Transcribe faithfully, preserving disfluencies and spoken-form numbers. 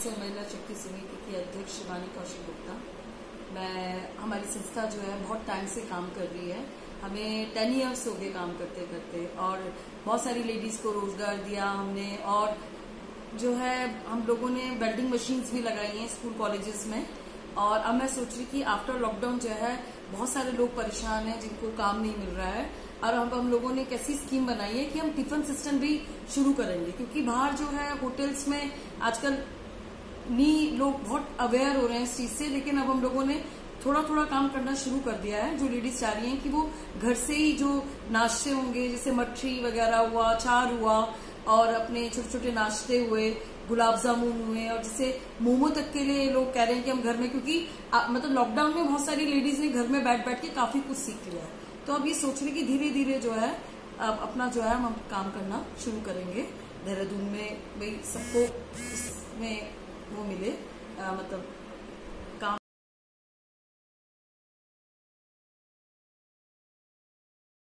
सदस्य महिला शक्ति समिति की अध्यक्ष शिवानी कौशिक गुप्ता। मैं हमारी संस्था जो है बहुत टाइम से काम कर रही है। हमें टेन इयर्स हो गए काम करते करते और बहुत सारी लेडीज को रोजगार दिया हमने। और जो है हम लोगों ने वेल्डिंग मशीन्स भी लगाई हैं स्कूल कॉलेजेस में। और अब मैं सोच रही कि आफ्टर लॉकडाउन जो है बहुत सारे लोग परेशान हैं जिनको काम नहीं मिल रहा है। और अब हम लोगों ने एक ऐसी स्कीम बनाई है कि हम टिफिन सिस्टम भी शुरू करेंगे, क्योंकि बाहर जो है होटल्स में आजकल नहीं लोग बहुत अवेयर हो रहे हैं इस चीज से। लेकिन अब हम लोगों ने थोड़ा थोड़ा काम करना शुरू कर दिया है। जो लेडीज चाह रही हैं कि वो घर से ही जो नाश्ते होंगे, जैसे मठरी वगैरह हुआ, चार हुआ, और अपने छोटे छोटे नाश्ते हुए, गुलाब जामुन हुए, और जैसे मोमो तक के लिए लोग कह रहे हैं कि हम घर में, क्योंकि आ, मतलब लॉकडाउन में बहुत सारी लेडीज ने घर में बैठ बैठ के काफी कुछ सीख लिया है। तो अब ये सोच रहे कि धीरे धीरे जो है अब अपना जो है हम काम करना शुरू करेंगे देहरादून में। भाई सबको इसमें वो मिले, आ, मतलब